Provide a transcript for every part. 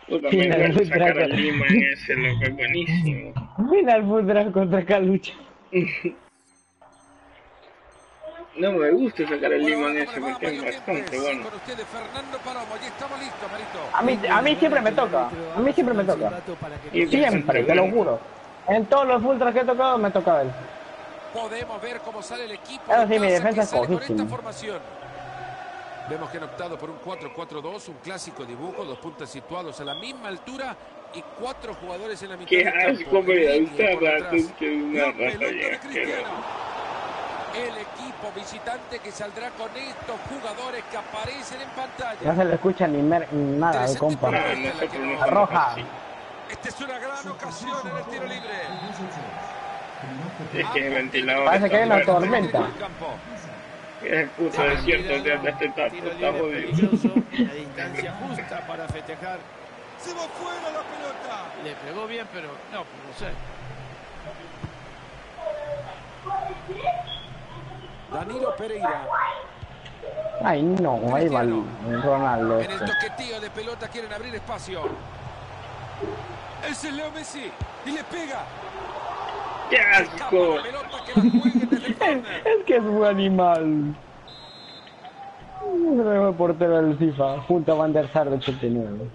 Puta, me Final encanta Food sacar al Truck. Lima en ese, loco, es buenísimo. Final Food Truck contra Calucha. No me gusta sacar al Por Lima ahora, en ¿cómo le ese va? porque es Medio bastante tiempes. bueno. Con ustedes, Fernando Palomo. Ya estamos listos, Marito. A mí siempre me toca. A mí siempre me toca. Y es bastante Siempre, te lo bueno. juro. En todos los ultras que he tocado me toca él. Podemos ver cómo sale el equipo Eso de sí, mi casa defensa que es sale con esta cojísima. formación. Vemos que han optado por un 4-4-2, un clásico dibujo, dos puntas situados a la misma altura y 4 jugadores en la mitad Qué del campo. asco me En da línea esta por rata, detrás. es que es una La rata pelota bien de Cristiano. asquerosa. El equipo visitante que saldrá con estos jugadores que aparecen en pantalla. No se le escucha ni nada al Interesante compa. No, propuesta la que nosotros no nos... somos Roja. así. Esta es una gran ocasión en el tiro libre. Es que el ventilador Parece que hay está una fuerte. tormenta. Es el puto desierto de hasta este tato, Tiro está libre jodido. peligroso, la distancia justa para festejar. Se va fuera la pelota. Le pegó bien, pero no pudo ser. Danilo Pereira. Ay, no, ahí va el Ronaldo. En el toqueteo de pelota quieren abrir espacio. Ese es Leo Messi. Y le pega. ¡Qué Escapa asco! la pelota que la jueguen desde el córner. Es que es un animal. Es el mejor portero del FIFA, junto a Van der Sar de 89.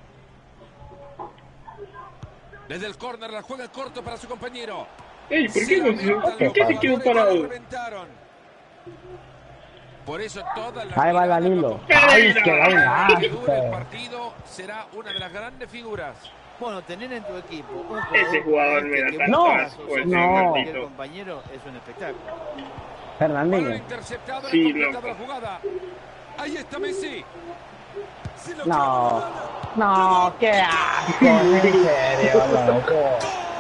Desde el córner la juega corto para su compañero. ¡Ey! ¿Por qué, ¿por qué se quedó Jugadores parado? reventaron. Por eso toda la Ahí va mirada Danilo. lo Ay, que da un acompaña. Que dure el asco. partido será una de las grandes figuras. Bueno, tener en tu equipo un Ese jugador me da que tanto No, asco, ese no. cualquier maldito. compañero es un espectáculo. Balón Fernandinho. interceptado, Sí, completado loco. la jugada. Ahí está Messi. Se lo No, no, qué asco, en serio, loco.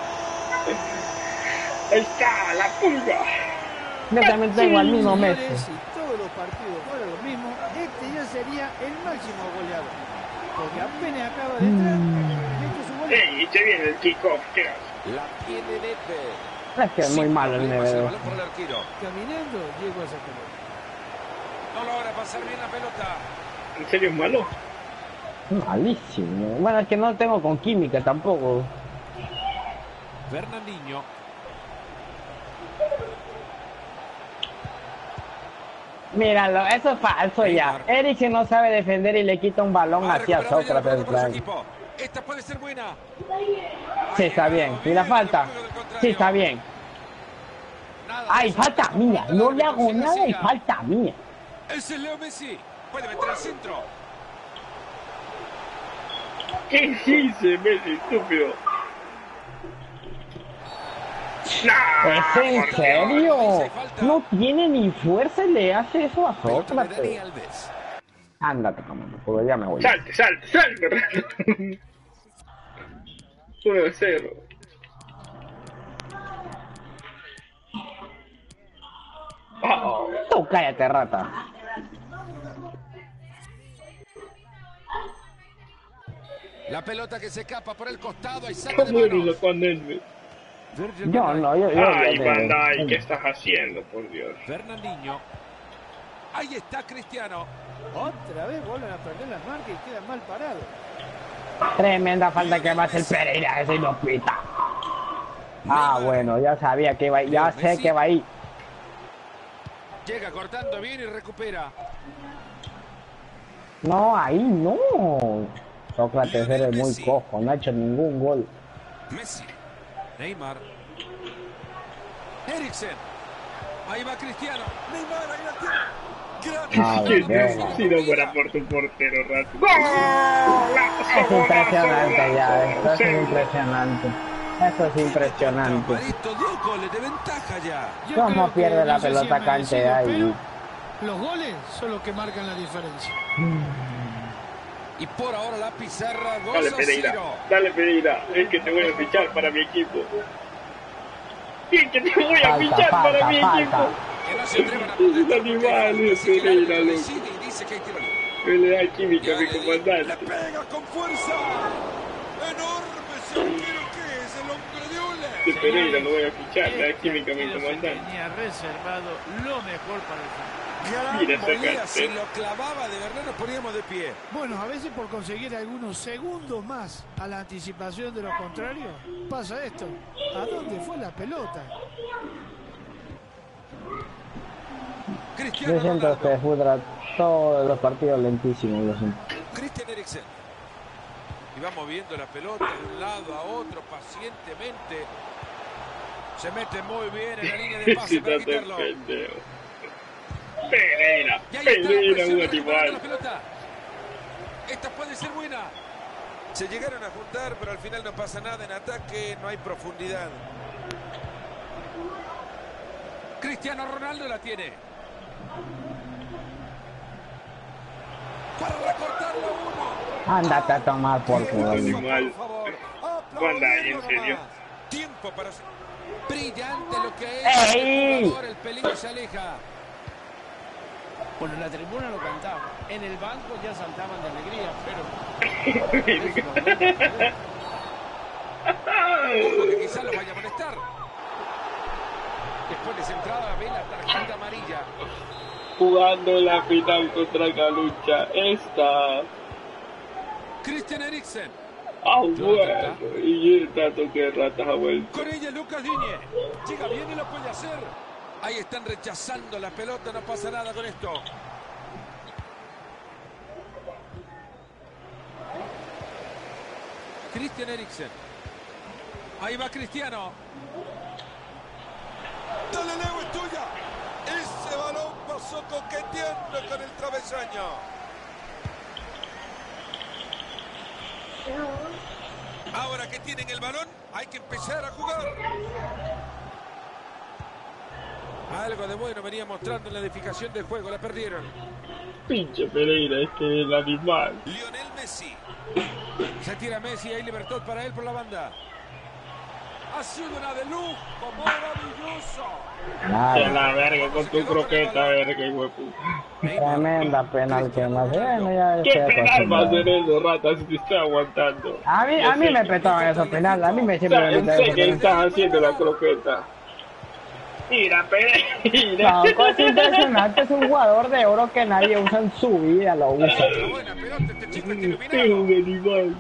¡Ahí está! ¡La pulga! Yo también tengo al mismo Señores, Messi. si todos los partidos fueran lo mismo, este ya sería el máximo goleador. Porque apenas acaba de entrar, mete su gol. ¡Ey! Y se viene el kickoff, ¿qué haces? La tiene Nedved. Es que es muy Sin malo el problemas el Nevero. balón por el arquero. Caminando, llegó a esa pelota. No logra pasar bien la pelota. ¿En serio es malo? Malísimo. Bueno, es que no tengo con química tampoco. Fernandinho. Míralo, eso es falso ya. Eriksen no sabe defender y le quita un balón Ha hacia recuperado ya la Sócrates. pelota para su Plan. equipo. Esta puede ser buena. Sí, está bien. ¿Y la falta? Sí, está bien. Nada ¡Ay, de eso. falta mía! No le hago Siga, nada y siga. falta mía. Ese es Leo Messi. Puede meter al centro. ¿Qué hice, Messi, estúpido? ¡No! ¿Es en serio? No tiene ni fuerza y le hace eso a Pelota de Dani Sócrates. Alves. Ándate, cabrón, porque ya me voy. ¡Salte, salte, salte! 1-0. Oh, Tú cállate, rata. La pelota que se escapa por el costado y sale de ¿cómo eres manos. lo ponerme? Virgil Yo van Dijk. no, yo Ay, ya Van te- Dijk, ¿qué estás haciendo, por Dios? Fernandinho. Ahí está Cristiano. Otra vez vuelven a perder las marcas y quedan mal parados. Tremenda falta que va a hacer Pereira, ese lo pita. Ah, bueno, ya sabía que iba ahí, ya sé que va ahí. Llega cortando bien y recupera. No, ahí no. Sócrates eres muy cojo, no ha hecho ningún gol. Messi. Neymar. Eriksen. Ahí va Cristiano. Neymar, ahí la tiene. Ah, ¿Qué bueno. si no fuera por tu portero, rato? Es impresionante ya, esto es impresionante. Eso es impresionante. Marito, 2 goles de ventaja ya. Yo ¿Cómo creo que pierde la no sé si pelota es merecido, Cante ahí? pero los goles son los que marcan la diferencia. Y por ahora la pizarra 2 Dale, a Pereira, 0. dale, Pereira, es que te voy a fichar para mi equipo. Es que te voy a fichar para mi equipo. Que no se atrevan a protestar Es un porque hay animal, falta, así que el Pereira, árbitro loco. decide y dice que hay tiro libre. Me le da química a mi Le comandante. pega con fuerza. Enorme ese arquero que es el hombre de Ole. De Pereira lo voy a fichar, le da Este química a mi partido se comandante. tenía reservado lo mejor para el final. Mira esa Volea, si cartera. lo clavaba de verdad nos poníamos de pie. Bueno, a veces por conseguir algunos segundos más a la anticipación de los contrarios, pasa esto. ¿A dónde fue la pelota? Cristiano Yo siento Ronaldo. que Fudra todos los partidos lentísimos. Lo siento. Christian Eriksen. Y va moviendo la pelota de un lado a otro pacientemente. Se mete muy bien en la línea de pase para Quítate el quitarlo. pendejo. Pereira, Y ahí está la Pereira, presión un de recuperar la animal. pelota. Esta puede ser buena. Se llegaron a juntar, pero al final no pasa nada. En ataque no hay profundidad. Cristiano Ronaldo la tiene. Para recortarlo uno. Ándate a tomar por culo. Animal. Por favor. ¿Cuándo hay, en serio? Tiempo para... Brillante lo que es. ¡Ey! El jugador, el peligro se aleja. Bueno, la tribuna lo cantaba. En el banco ya saltaban de alegría, pero... Ojo que quizás lo vaya a molestar. Después de centrada ve la tarjeta amarilla. Jugando la final contra Galucha. Esta. Christian Eriksen. Ah, bueno. Y el tanto que ratas ha vuelto. Con ella Lucas Digne. Llega bien y lo puede hacer. Ahí están rechazando la pelota. No pasa nada con esto. Christian Eriksen. Ahí va Cristiano. Dale, Leo, es tuya. Ese balón pasó coqueteando con el travesaño. Ahora que tienen el balón, hay que empezar a jugar. Algo de bueno venía mostrando en la edificación del juego, la perdieron. Pinche Pereira, este es el animal. Lionel Messi. Se tira Messi, hay libertad para él por la banda. Ha sido una de lujo, maravilloso. Que Nada. la verga con tu croqueta, verga, hijo de puta. Tremenda penal que me hace. Bueno, ya ¿Qué estoy penal va a acostumbrado. hacer eso, rata, si te está aguantando? A mí me petaban esos penales. A mí me siempre me Sé petaban esos que penales. estás haciendo la croqueta. Mira, Pereira. No, cosa impresionante. Es un jugador de oro que nadie usa en su vida. Lo usa. Una buena pelota, este chico está Es iluminado. un animal.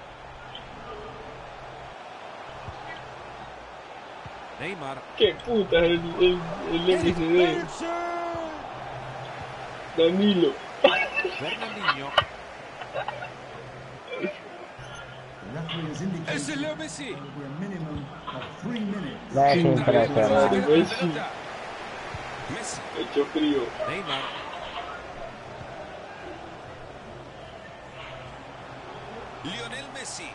Neymar. ¿Qué puta es el MCD? Danilo. Fernandinho. Ese es Leo Messi. Es impresionante. Messi. Messi. Hecho frío. Neymar. Lionel Messi.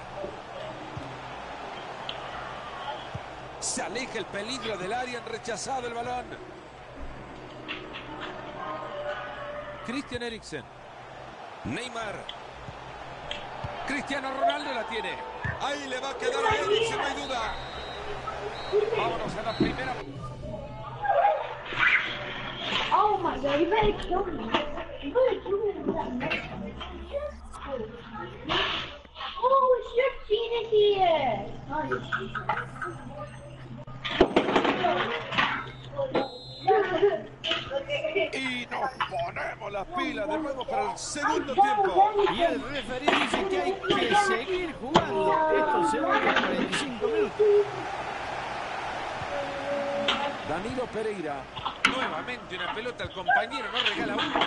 Se aleja el peligro del área, han rechazado el balón. Christian Eriksen. Neymar. Cristiano Ronaldo la tiene. Ahí le va a quedar a Eriksen, no hay duda. Vámonos a la primera. Oh my god, you better kill me. You better kill me with that knife. Oh, it's 13 here. Oh, you Y nos ponemos las pilas de nuevo para el segundo tiempo. Y el referee dice que hay que seguir jugando. Esto se va a 45 minutos. Danilo Pereira. Nuevamente una pelota al compañero, no regala uno.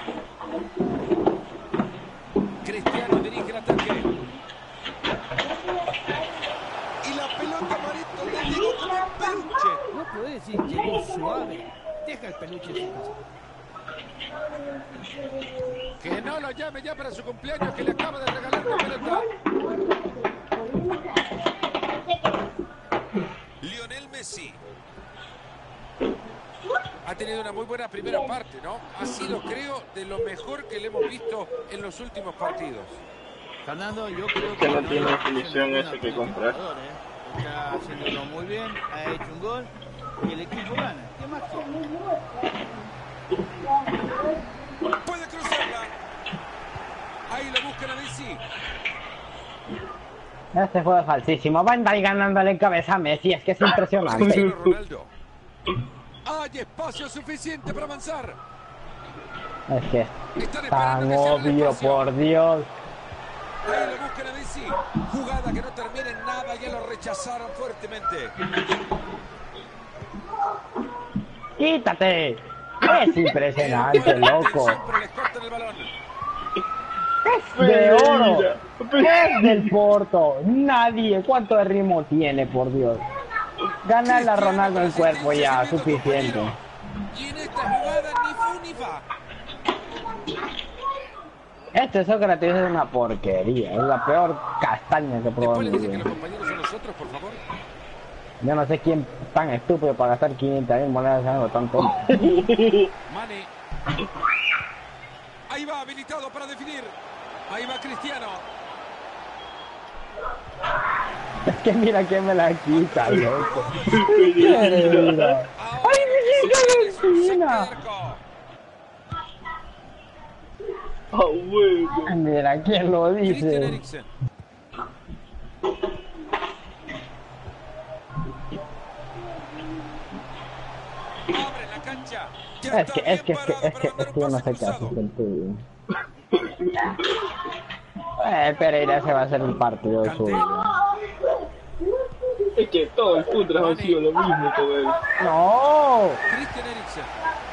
Cristiano dirige el ataque. Y la pelota Marito le llegó con un peluche. No podés decir llegó suave. Deja el peluche en su casa. Que no lo llame ya para su cumpleaños, que le acaba de regalar la pelota. Lionel Messi. Ha tenido una muy buena primera parte, ¿no? Ha sido, creo, de lo mejor que le hemos visto en los últimos partidos. Fernando, yo creo Que no hay tiene opción definición ninguna ese que para el comprar. jugador, ¿eh? Está haciéndolo muy bien, ha hecho un gol y el equipo gana. ¿Qué más quiere? Puede cruzarla. Ahí lo buscan a Messi. Este juego es falsísimo. Van ahí ganándole cabeza a Messi. Es que es impresionante. Cristiano Ronaldo. Hay espacio suficiente para avanzar. Es que es Están tan esperando que se abra el obvio, espacio. por Dios. Ahí lo buscan a Messi. Jugada que no termina en nada, ya lo rechazaron fuertemente. ¡Quítate! Es impresionante, loco. Siempre les cortan el balón. Es de oro. Es del Porto. Nadie. ¿Cuánto de ritmo tiene, por Dios? Ganarle a Ronaldo el cuerpo ya, suficiente. Y en esta jugada ni fu ni fa. Este Sócrates es una porquería. Es la peor castaña que he probado Después en le mi dije que vida. los compañeros son nosotros, por favor. Yo no sé quién tan estúpido para gastar 500.000 monedas en algo tan tonto. Mane. Ahí va, habilitado para definir. Ahí va Cristiano. Es que mira quién me la quita, loco. Pereira. ¡Ay, me llega la esquina! Ah, bueno. Mira quién lo Christian dice. Eriksen. Abre la cancha. Ya Es que, está es que, bien es que, parado es que, para es mandar que yo un no pase sé qué hace cruzado. el tuyo. Pereira se va a hacer el partido Kanté. suyo. Es que todo el fútbol ha sido lo mismo con él. ¡No! Christian Eriksen.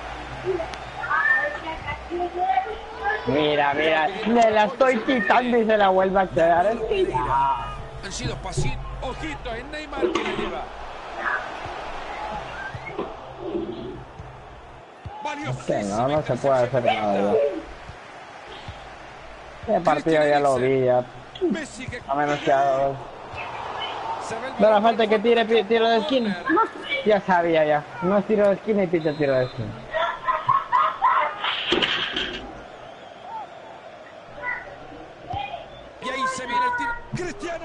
Mira, mira, me la estoy quitando y se la vuelve a quedar. Es que ya. Han sido pacientes. Ojito, es Neymar que le lleva. Que no se puede hacer nada. El partido ya lo vi, ya. Messi que A menos que haga dos. se ve el No la balón falta que por tire corner. tiro de esquina. Ya sabía ya. No es tiro de esquina y pita tiro de esquina. Y ahí se viene el tiro. ¡Cristiano!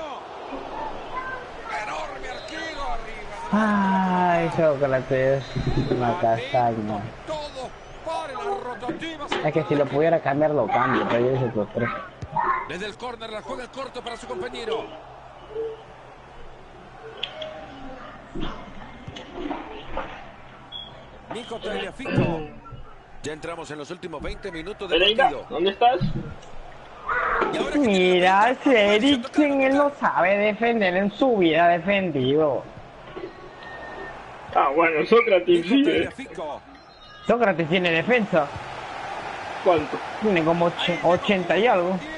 Enorme arquero arriba. Ay, Sócrates. Una castaña. Todos paren las rotativas. Es que si lo pudiera cambiar lo cambio, pero yo hice otros tres. Desde el córner la juega corto para su compañero. Nico Tagliafico. Ya entramos en los últimos 20 minutos de Pereira, partido. ¿dónde estás? Y ahora que Mira, tiene la pelota, Eriksen, él no sabe defender, en su vida ha defendido. Ah, bueno, Sócrates Nico sí. Tagliafico. Sócrates tiene defensa, ¿Cuánto? tiene como 80 y algo. Tiempo.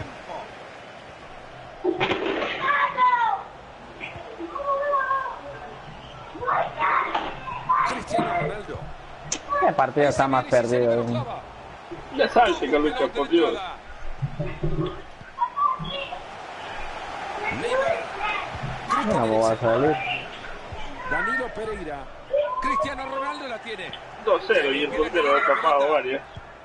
Cristiano Ronaldo. El partido está más perdido. Ya salte, Carlucha, por Dios. Yo no voy a salir. Danilo Pereira. Cristiano Ronaldo la tiene. 2-0 y el portero ha tapado varias.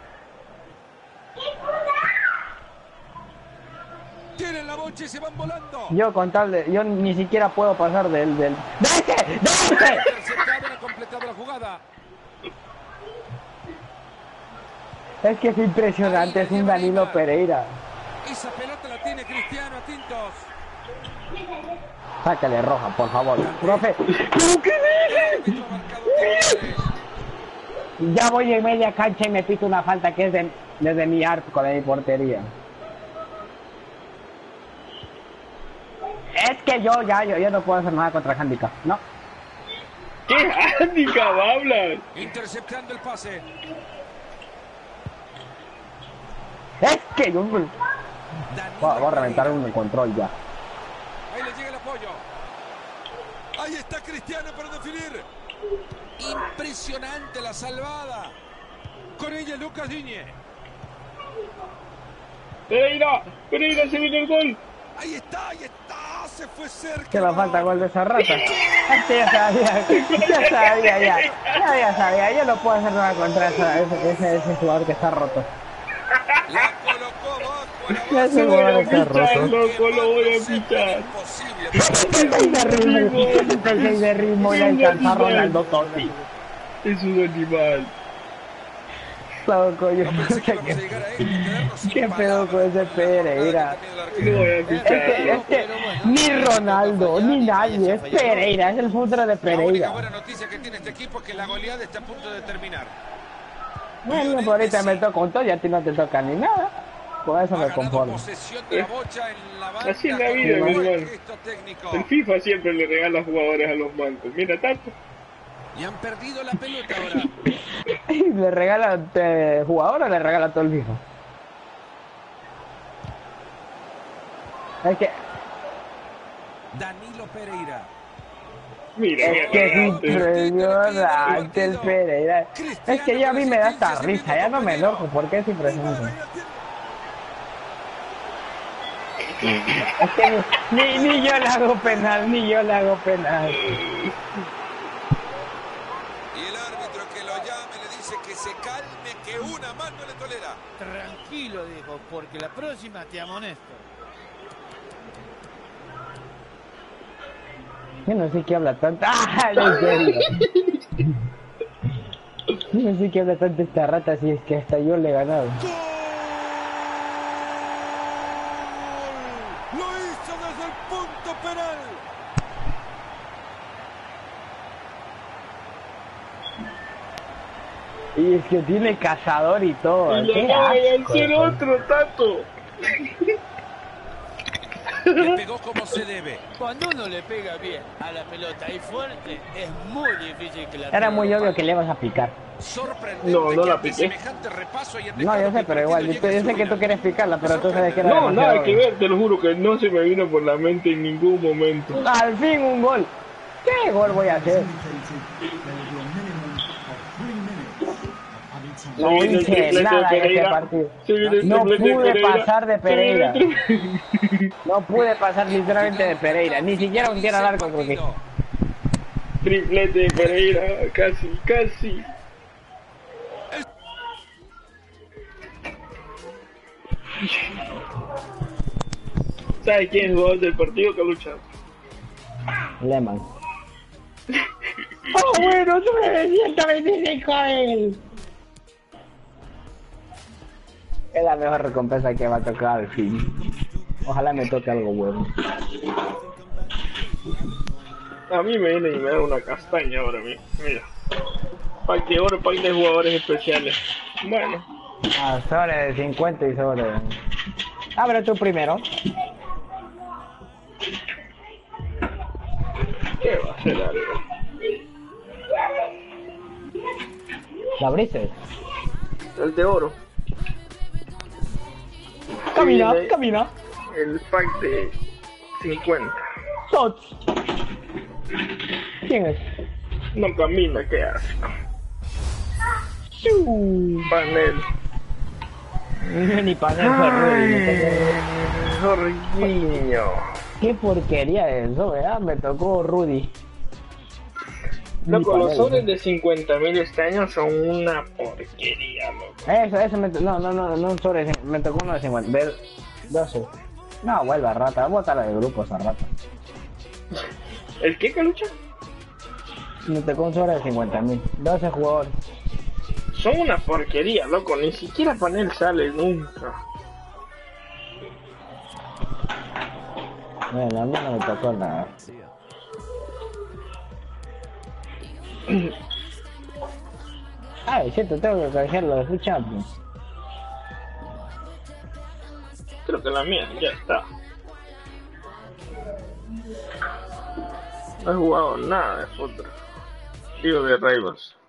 Tienen la bocha y se van volando. Yo con tal de... Yo ni siquiera puedo pasar del... ¡Deje! ¡Deje! Interceptado, no ha completado la jugada. Es que es impresionante, es un Danilo Pereira. Esa pelota la tiene Cristiano a tintos. Sácale roja, por favor. Profe, Árbitro ha marcado tiempo. ya voy en media cancha y me pito una falta que es desde mi arco, de mi portería. Es que yo no puedo hacer nada contra el handicap, ¿no? ¿Qué handicap hablas? Interceptando el pase. Es que yo... Voy Danilo a reventar Pereira. un control ya. Ahí le llega el apoyo. Ahí está Cristiano para definir. Impresionante la salvada. Con ella Lucas Digne. Pereira, Pereira, se viene el gol. Ahí está, ahí está. Se fue cerca. Que me falta gol de esa rata. Este ya sabía. Ya sabía. Yo no puedo hacer nada contra ese jugador que está roto. La colocó bajo la Ya base. ese Lo voy jugador a está fichar, roto. loco, lo voy a fichar. Imposible. 76 de ritmo y le alcanza a Ronaldo Totti. Es un animal. Loco, yo no Pensé sé que íbamos a qué. llegar a esto, quedarnos sin ¿Qué pedo con ese Pereira? Lo voy a Es fichar. que ni Ronaldo, ni nadie, es Pereira, es el futuro de La única Pereira. buena noticia que tiene este equipo es que la goleada está a punto de terminar. Bueno, por ahorita me toca un todo y a ti no te toca ni nada. Con eso me conformo. Posesión de la bocha en la banda. Así es la vida, con mi buen hermano. gesto técnico. El FIFA siempre le regala jugadores a los mancos. Mira, tanto. Y han perdido la pelota ahora. ¿Le regala jugador o le regala todo el FIFA? Es que... Danilo Pereira. Mira, Es que es impresionante el Pereira. Es que ya a mí me da esta risa, ya no me enojo porque es impresionante. Es que ni yo le hago penal, ni yo le hago penal. Y el árbitro que lo llame le dice que se calme, que una más no le tolera. Tranquilo, dijo, porque la próxima te amonesto. Yo no sé qué habla tanto. ¡Ah! En serio. Yo no sé qué habla tanto esta rata si es que hasta yo le he ganado. ¡Gol! Lo hizo desde el punto penal. Y es que tiene cazador y todo. y ¡Qué le va a asco! hacer otro tato. Le pegó como se debe. Cuando uno le pega bien a la pelota y fuerte, es muy difícil que la Era muy obvio que le ibas a picar. Sorprendente No que la ante piqué. semejante repaso hayan No, yo dejado sé, que pero el igual, partido yo llegue a sé que su tú quieres final. picarla, pero tú sabes que era No, demasiado nada que obvio. ver, te lo juro que no se me vino por la mente en ningún momento. Al fin un gol. ¿Qué gol voy a hacer? No Se viene el hice triplete de nada en este Pereira. partido. Se viene el No triplete de pude Pereira. pasar de Se viene Pereira. el triplete. No pude pasar literalmente de Pereira. Ni siquiera un tiro al arco porque... Triplete de Pereira, casi. ¿Sabes quién es el jugador del partido que ha luchado? Lehmann. ¡Oh, bueno! ¡Tuve 125 a él! Es la mejor recompensa que va a tocar al fin. Ojalá me toque algo bueno. A mí me viene y me da una castaña ahora mismo. Mira. Pack de oro, pack de jugadores especiales. Bueno, Ah, sobre de 50 y sobre... Abre tú primero. ¿qué va a hacer algo? ¿La abriste? El de oro. Camina, Viene camina. El pack de 50. Tots. ¿Quién es? No camina, qué asco. Panel. Ni panel fue Rudy. Jorginho. Qué porquería eso, ¿verdad? Me tocó Rudy. Loco, Ni los panel, sobres ¿no? de 50.000 este año son una porquería, loco. Eso no, un sobre, me tocó uno de 50, de 12. No, vuelva rata, bótala de grupo esa rata. ¿El qué, Calucha? Me tocó un sobre de 50.000, 12 jugadores. Son una porquería, loco, ni siquiera panel sale nunca. Bueno, a mí no me tocó nada. Ay, cierto, tengo que canjear los de Champions. Creo que la mía ya está. No he jugado nada de fútbol. Digo de Rivals.